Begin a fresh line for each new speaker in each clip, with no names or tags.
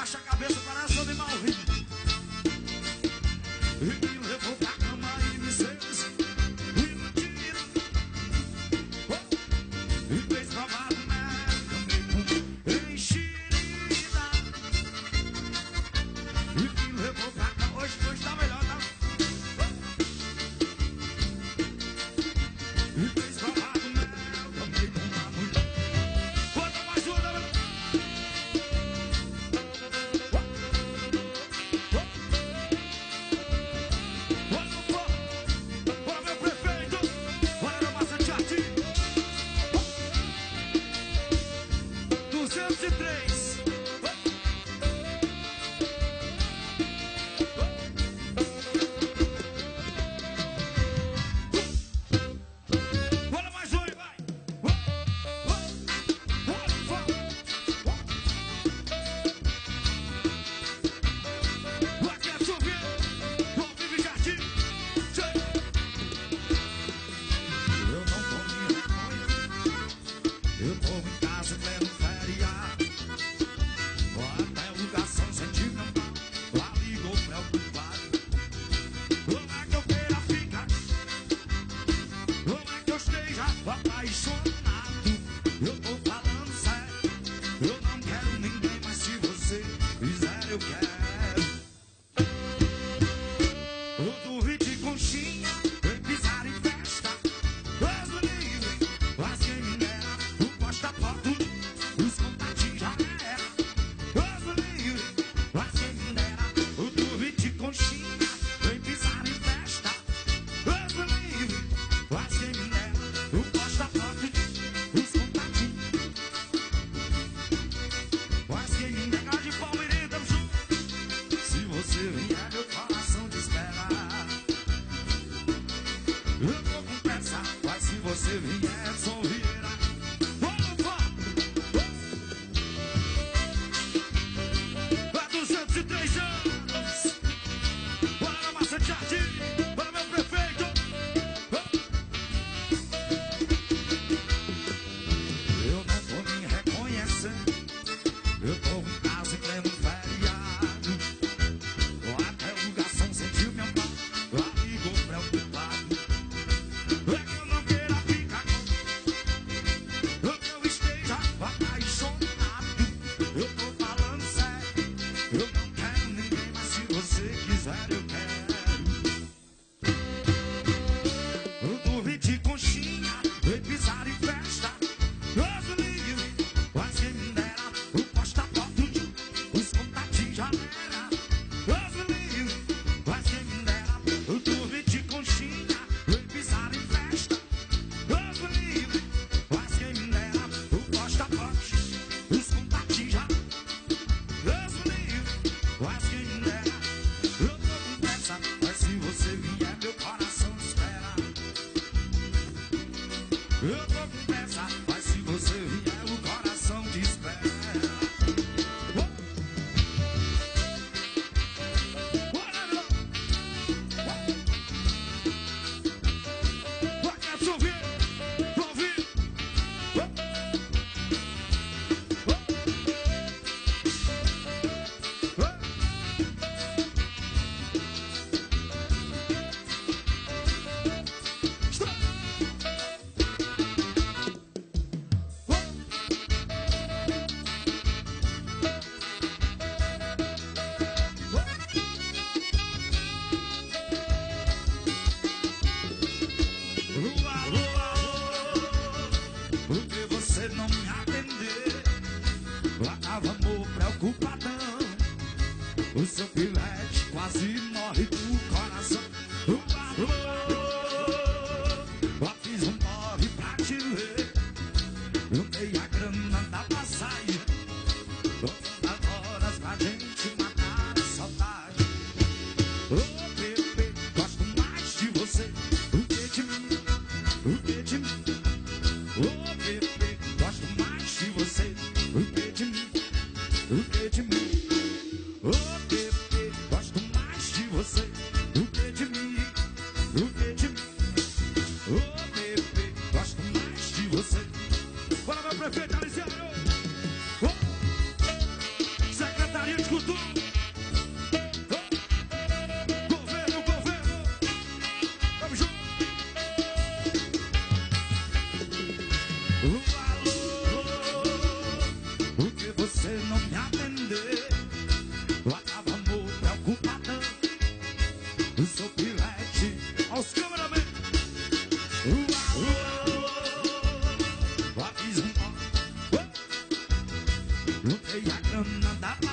abaixa a cabeça, parece de mal rir. E me levou pra cama e me seus iludido. E fez provar do mel, enxerida. E me levou pra cama, hoje tá melhor, tá? E fez provar do mel, também com uma mulher. Bota mais uma, tá vendo? Bora meu prefeito, bora meu massa de arte. 203. Bora mais um, vai. Aqui é chover, vou viver jardim. Eu não tô me reconhecendo. Eu tô em casa pleno feriado. Vou até o garçom sentir meu mal. Lá ligou preocupado. Como é que eu queira ficar? Como é que eu esteja apaixonado? Eu tô falando sério. Eu não quero ninguém, mas se você fizer eu quero. Eu dormi de conchinha, vem pisar em festa. Deus me livre, mas quem me dera. O posta-foto, os contatinhos já era. Deus me livre, mas quem me dera. Eu dormi de conchinha, vem pisar em festa. Deus me livre, mas quem me dera. O posta-foto, os contatinhos. Mas quem me dera de Palmeirinha, tamo junto. Se você vier, meu coração te espera. Eu tô com pressa, mas se você vier, só vira. Vamos, há 203 anos. Bora na massa de arte, bora meu prefeito. Eu não tô me reconhecendo. Eu tô em casa em pleno feriado. Vou até o garçom sentiu meu mal. Lá ligou preocupado. É que eu não queira ficar com. É que eu esteja apaixonado. Eu tô falando sério. Eu não quero ninguém, mas se você quiser eu quero. Eu dormi de conchinha, vem pisar em festa. Deus me livre, mas quem me dera. O posta-foto, os contatinhos já era. Deus me livre, mas quem me dera. Eu dormi de conchinha, vem pisar em festa. Deus me livre, mas quem me dera. O posta-foto, os contatinhos já. Deus me livre, mas quem me dera. Eu tô com pressa, mas se você vier, meu coração espera. Eu tô com pressa, mas se você vier, o coração te espera. Bora, meu! Vai, quer chover? Vou ouvir! Alô, alô, por que você não me atender? Lá tava amor preocupadão. O seu filete quase morre do coração. Alô, lá fiz um morre pra te ver. Eu dei a grana da passagem. Todas horas pra gente matar a saudade. Ô bebê, gosto mais de você do que de mim. Do que de mim. Ô bebê, gosto mais de você do que de mim. Do que de mim. Ô bebê, gosto mais de você do que de mim. Do que de mim. Ô bebê, gosto mais de você. Bora meu prefeito Aliciano. Secretaria de Cultura.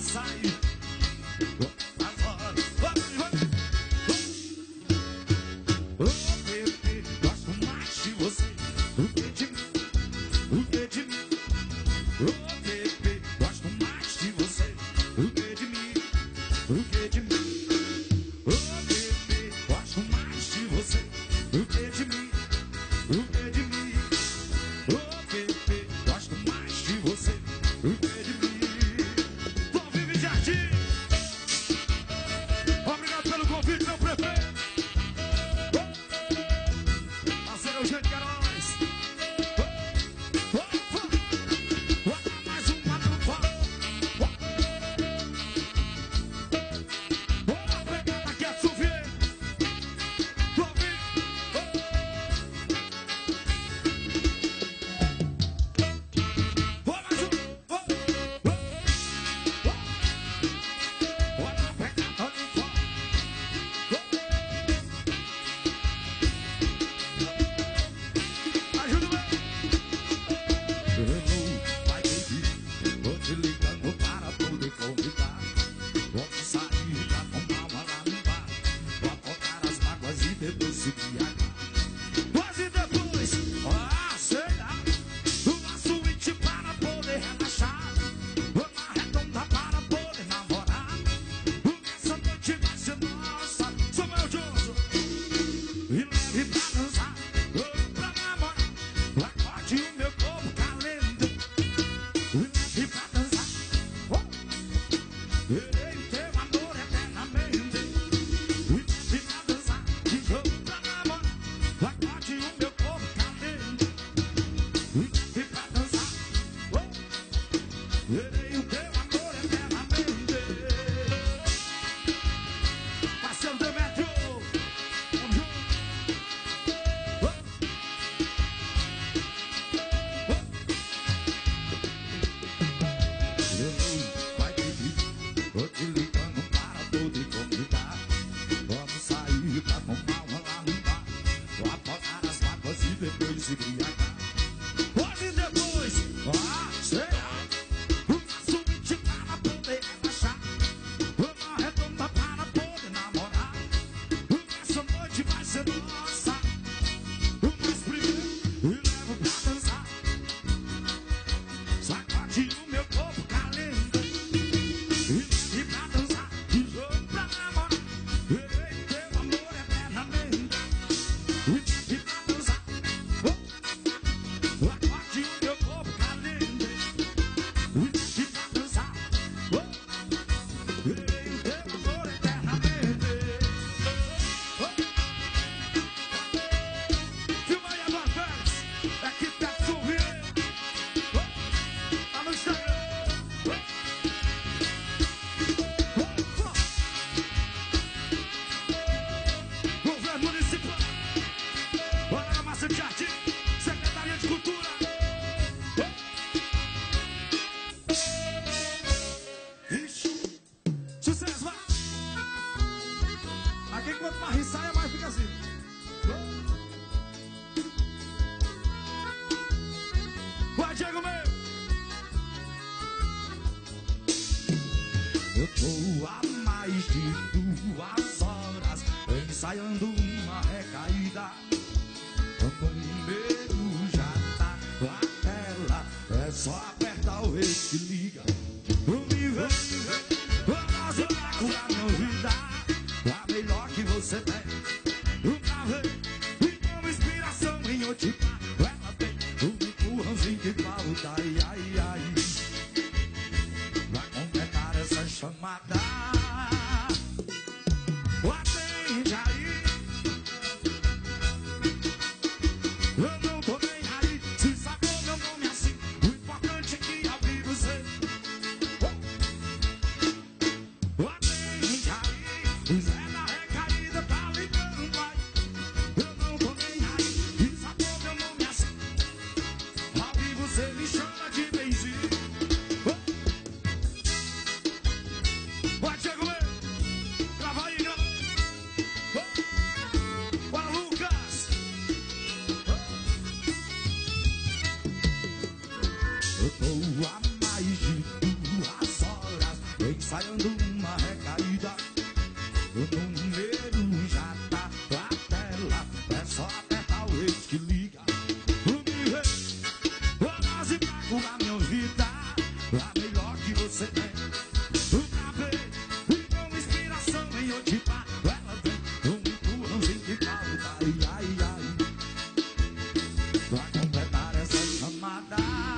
sair. As horas. Ô, bebê, gosto mais de você do que de mim, do que de mim. Ô, bebê, gosto mais de você do que de mim, do que de mim. Ô, bebê, gosto mais de você do que de mim, do que de mim. Ô, bebê, gosto mais de você do que de mim. Bom, Vive Jardim. Obrigado pelo convite, meu prefeito. Parceiro Eugênio Queiroz. Mais um quadro falou. Pegada aqui é Suvier. Eu tô há mais de 2 horas ensaiando uma recaída. Quando o número já tá na tela, é só apertar o rei que liga. O nível, vamos jogar com a novidade, a melhor que você tem. Nunca vê, e como inspiração em Otimar, ela tem um empurrãozinho que falta, ai, ai, ai. Vai completar essa chamada. Atende aí. Eu não tô nem aí. Se sabe o meu nome assim, o importante é que ao vivo você. Atende aí. O Zé da recaída tá ligando aí. Eu não tô nem aí. Se sabe o meu nome assim, ao vivo você me chama de benzinho. Vai, Diego, grava aí, grava. Bora, Lucas. Eu tô há mais de 2 horas ensaiando uma recaída. O número já tá na tela, é só apertar o eixo que liga. O me vê, horas e pra curar minha vida, a melhor que você tem. O café, e com inspiração em Otipa, ela vem um empurrãozinho de pauta, ai, ai, ai, pra completar essa chamada.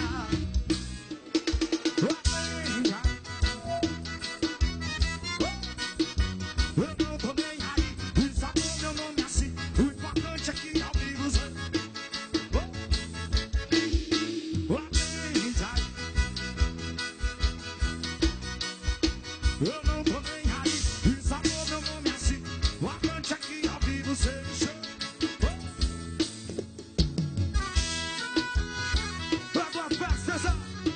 Eu não tô nem aí, e sabor meu nome assim. O Avante aqui ao vivo, cê deixou. Agora presta atenção.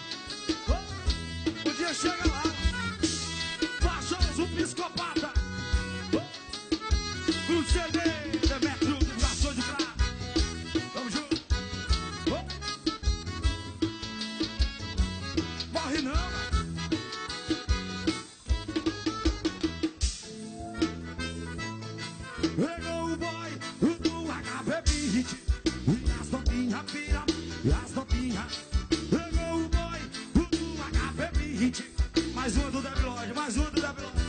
O dia chega lá, baixamos o psicopata. O CD Demetrio, vibrações de prata. Tamo junto. Morre não. Pegou o boy, o do HB20 e as novinhas pira, e as novinhas. Pegou o boy, o do HB20. Mais uma do Debilóide, mais uma do Debilóide.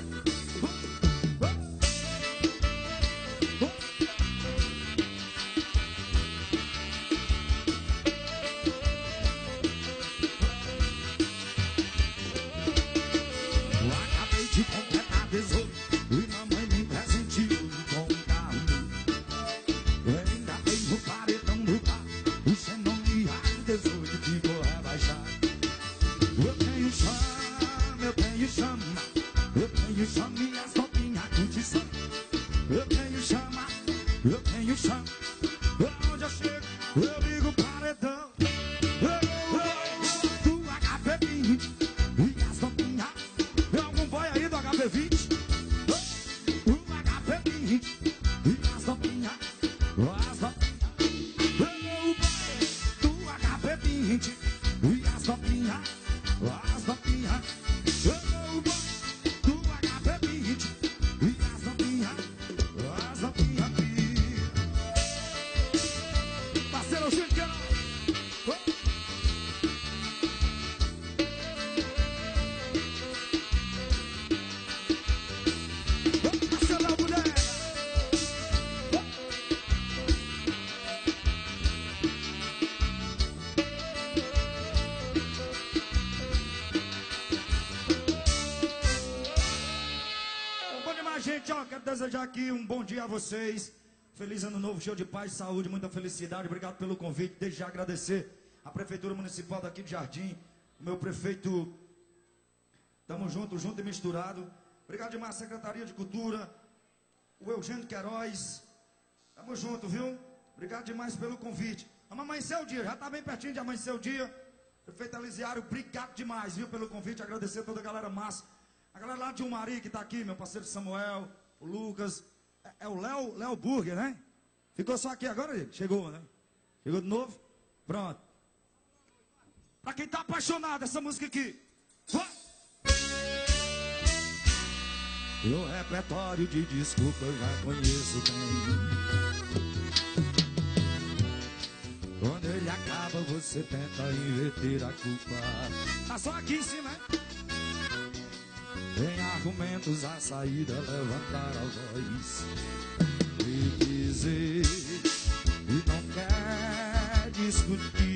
Eu acabei de completar 18 e mamãe me presenteou com um carro. Eu ainda tenho o paredão do carro, o xenon e a 18 ficou rebaixado. Eu tenho chama, eu tenho chama, eu tenho chama e as novinhas curtição. Eu tenho chama, eu tenho chama, onde eu chego eu ligo o paredão. Do HB20 e as novinhas. Tem algum boy aí do HB20? O HB20 e as novinhas. As novinhas. O boy do HB20 e as novinhas. As novinhas. O boy do HB20 e as novinhas. As novinhas. Parceiro, gente, que gente, ó, quero desejar aqui um bom dia a vocês. Feliz ano novo, cheio de paz, saúde, muita felicidade. Obrigado pelo convite. Desde já agradecer a Prefeitura Municipal daqui de Jardim, o meu prefeito. Tamo junto, junto e misturado. Obrigado demais, Secretaria de Cultura, o Eugênio Queiroz. Tamo junto, viu? Obrigado demais pelo convite. Vamos amanhecer o dia, já tá bem pertinho de amanhecer o dia. Prefeito Elisiário, obrigado demais, viu, pelo convite. Agradecer a toda a galera massa. A galera lá de Umari que tá aqui, meu parceiro Samuel, o Lucas. É o Léo Burger, né? Ficou só aqui agora, gente? Chegou, né? Chegou de novo? Pronto. Pra quem tá apaixonado, essa música aqui. O repertório de desculpa eu já conheço bem. Quando ele acaba, você tenta inverter a culpa. Tá só aqui em cima, né? Tem argumentos a saída, levantar a voz e dizer e não quer discutir.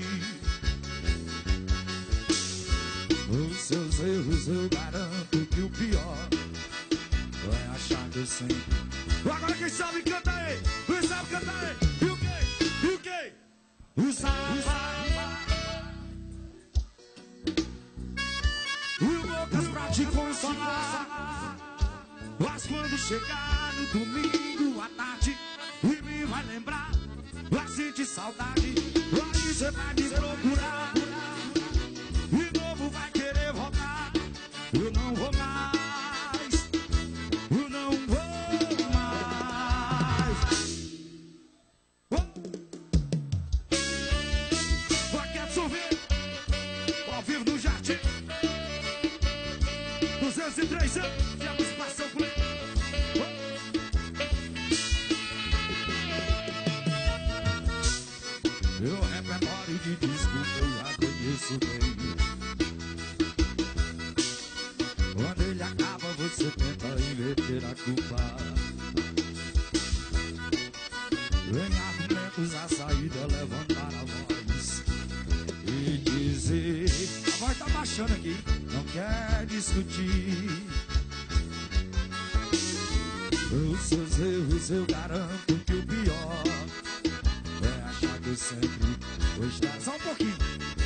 Os seus erros eu garanto que o pior vai achar que eu sempre. Agora quem sabe canta aí, quem sabe canta aí. E o quê? E o quê? O samba. Bocas pra te consolar. Mas quando chegar no domingo à tarde e me vai lembrar, vai sentir saudade. Aí você vai me procurar, de novo vai querer voltar. Eu não vou mais, eu não vou mais. Vai sorver ao vivo no Jardim 230. 3 anos e a música passou por ele. Meu repertório de disco eu já conheço bem. Quando ele acaba você tenta inverter a culpa. Em argumentos a saída é levantar a voz e dizer, a voz tá baixando aqui, não quer discutir os seus erros. Eu garanto que o pior é achar que eu sempre vou estar. Só um pouquinho.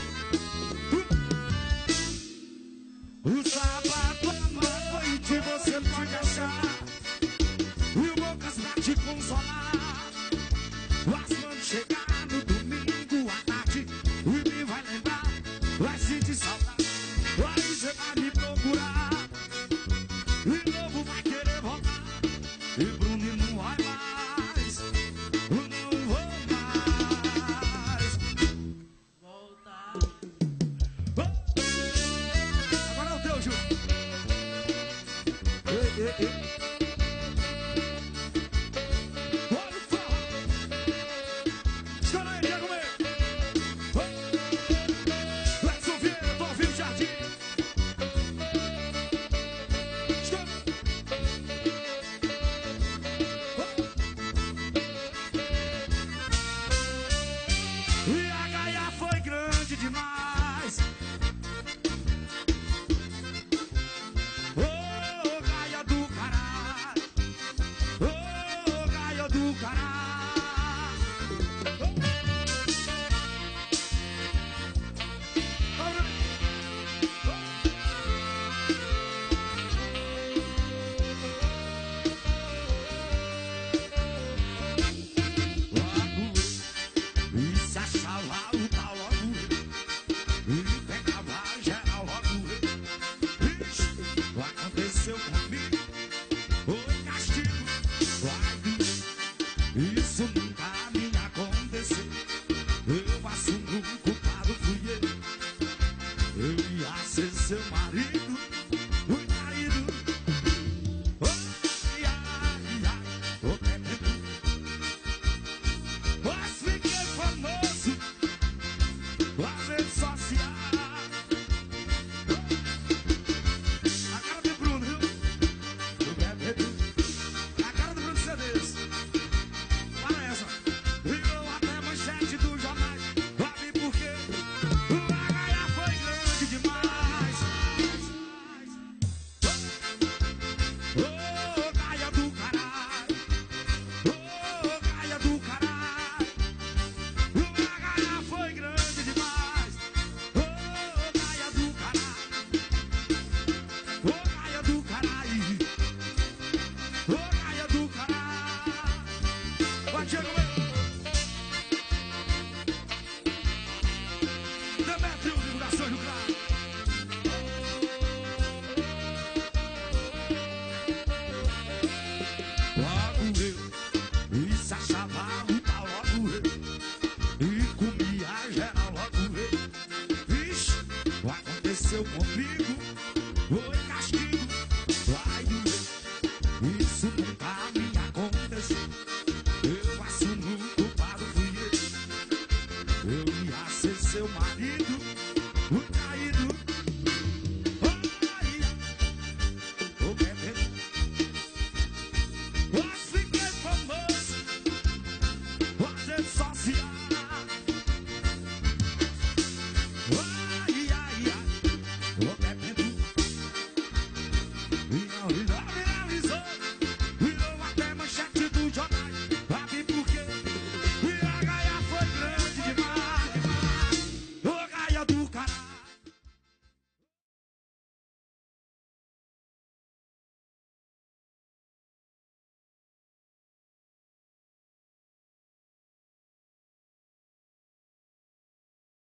O sapato à noite você pode achar mil bocas pra te consolar. Mas quando chegar no domingo à tarde, o me vai lembrar, vai sentir saudade. Aí você vai me procurar, de novo vai querer voltar. E Bruno não vai mais, não vou mais voltar. Agora é o teu, Ju. Ei.